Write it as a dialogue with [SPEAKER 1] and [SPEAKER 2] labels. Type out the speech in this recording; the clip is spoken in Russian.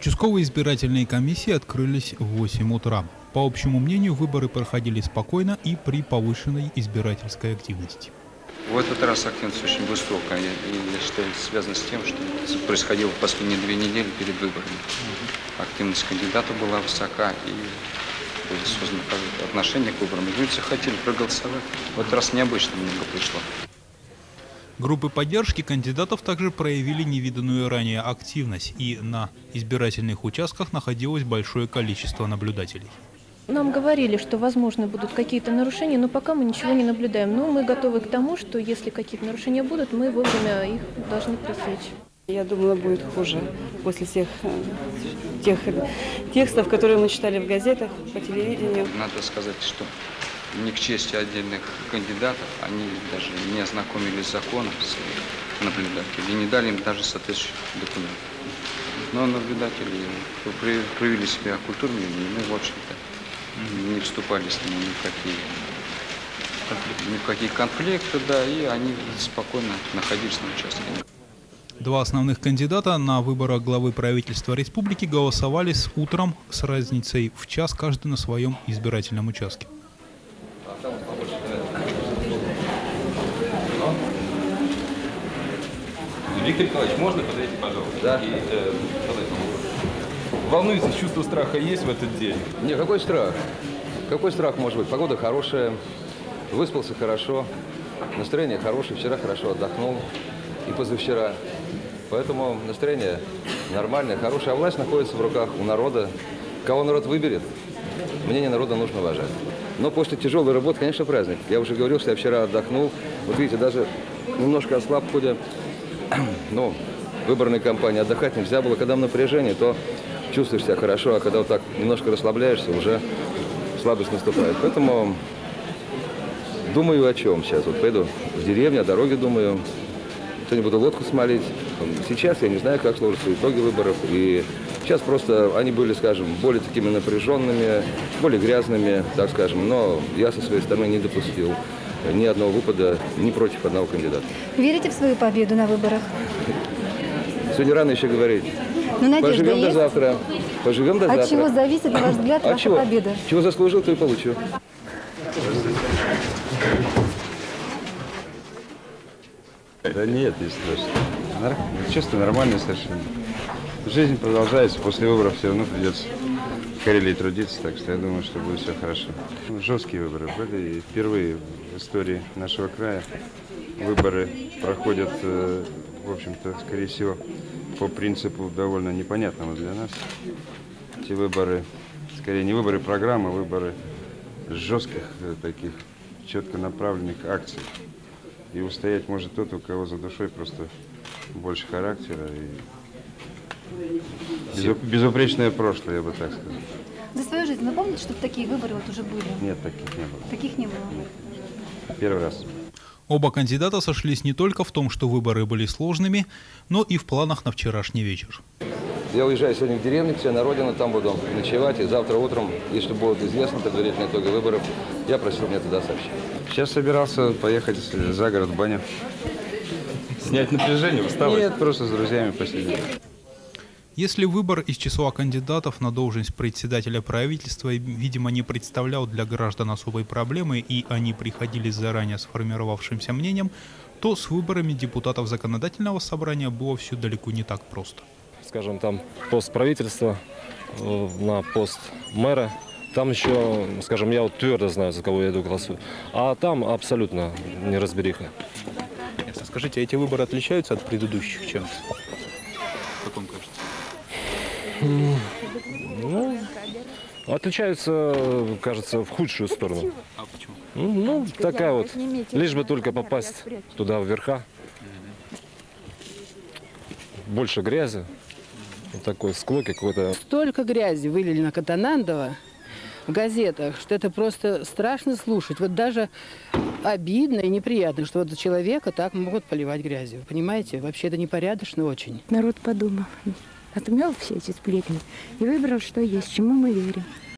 [SPEAKER 1] Участковые избирательные комиссии открылись в 8 утра. По общему мнению, выборы проходили спокойно и при повышенной избирательской активности.
[SPEAKER 2] В этот раз активность очень высокая, и я считаю, это связано с тем, что происходило в последние 2 недели перед выборами. Активность кандидатов была высока, и были созданы отношения к выборам. Люди хотели проголосовать. В этот раз необычно много пришло.
[SPEAKER 1] Группы поддержки кандидатов также проявили невиданную ранее активность, и на избирательных участках находилось большое количество наблюдателей.
[SPEAKER 3] Нам говорили, что, возможно, будут какие-то нарушения, но пока мы ничего не наблюдаем. Но мы готовы к тому, что если какие-то нарушения будут, мы вовремя их должны пресечь.
[SPEAKER 4] Я думала, будет хуже после всех тех текстов, которые мы читали в газетах, по телевидению.
[SPEAKER 2] Надо сказать, что не к чести отдельных кандидатов, они даже не ознакомились с законом своих наблюдателей и не дали им даже соответствующих документов. Но наблюдатели проявили себя культурными, и мы, в общем-то, не вступали с ними ни в какие конфликты, да, и они спокойно находились на участке.
[SPEAKER 1] Два основных кандидата на выборах главы правительства республики голосовали с утром с разницей в час каждый на своем избирательном участке.
[SPEAKER 5] Виктор Николаевич, можно подойти, пожалуйста? Да. Волнуетесь, чувство страха есть в этот день?
[SPEAKER 6] Не, какой страх? Какой страх может быть? Погода хорошая, выспался хорошо, настроение хорошее, вчера хорошо отдохнул и позавчера. Поэтому настроение нормальное, хорошее, а власть находится в руках у народа. Кого народ выберет, мнение народа нужно уважать. Но после тяжелой работы, конечно, праздник. Я уже говорил, что я вчера отдохнул. Вот видите, даже немножко ослаб в ходе выборной кампании. Отдыхать нельзя было. Когда в напряжении, то чувствуешь себя хорошо, а когда вот так немножко расслабляешься, уже слабость наступает. Поэтому думаю о чем сейчас. Вот пойду в деревню, о дороге думаю. Сегодня буду лодку смолить. Сейчас я не знаю, как сложатся итоги выборов. И сейчас просто они были, скажем, более такими напряженными, более грязными, так скажем. Но я со своей стороны не допустил ни одного выпада ни против одного кандидата.
[SPEAKER 7] Верите в свою победу на выборах?
[SPEAKER 6] Сегодня рано еще говорить.
[SPEAKER 7] Но надежда
[SPEAKER 6] Поживем
[SPEAKER 7] есть?
[SPEAKER 6] до завтра. Поживем до завтра.
[SPEAKER 7] От чего зависит, на ваш взгляд, ваша победа?
[SPEAKER 6] Чего заслужил, то и получу.
[SPEAKER 8] Да нет, не страшно. Чувство нормальное совершенно. Жизнь продолжается, после выборов все равно придется в Карелии трудиться, так что я думаю, что будет все хорошо. Жесткие выборы были, и впервые в истории нашего края выборы проходят, в общем-то, скорее всего, по принципу довольно непонятному для нас. Эти выборы, скорее не выборы программы, а выборы жестких таких, четко направленных акций. И устоять может тот, у кого за душой просто больше характера и безупречное прошлое, я бы так сказал.
[SPEAKER 7] За свою жизнь вы помните, чтобы такие выборы вот уже были?
[SPEAKER 8] Нет, таких не было.
[SPEAKER 7] Таких не было?
[SPEAKER 8] Первый раз.
[SPEAKER 1] Оба кандидата сошлись не только в том, что выборы были сложными, но и в планах на вчерашний вечер.
[SPEAKER 6] Я уезжаю сегодня в деревню, к себе на родину, там буду ночевать. И завтра утром, если будут известны предварительные итоги выборов, я просил мне туда сообщить.
[SPEAKER 8] Сейчас собирался поехать за город в баню.
[SPEAKER 5] Снять напряжение, уставать?
[SPEAKER 8] Нет, просто с друзьями посидеть.
[SPEAKER 1] Если выбор из числа кандидатов на должность председателя правительства, видимо, не представлял для граждан особой проблемы, и они приходили с заранее сформировавшимся мнением, то с выборами депутатов законодательного собрания было все далеко не так просто.
[SPEAKER 9] Скажем, там пост правительства на пост мэра, там еще, скажем, я вот твердо знаю, за кого я иду голосую, а там абсолютно неразбериха.
[SPEAKER 10] Скажите, а эти выборы отличаются от предыдущих чем-то?
[SPEAKER 1] Как вам кажется?
[SPEAKER 9] Ну, отличаются, кажется, в худшую сторону.
[SPEAKER 1] А почему?
[SPEAKER 9] Ну, такая вот, лишь бы только попасть туда вверха. Больше грязи, вот такой склоки какой-то.
[SPEAKER 4] Столько грязи вылили на Катанандова в газетах, что это просто страшно слушать. Вот даже обидно и неприятно, что вот человека так могут поливать грязью. Понимаете? Вообще это непорядочно очень.
[SPEAKER 11] Народ подумал, отмел все эти сплетни и выбрал, что есть, чему мы верим.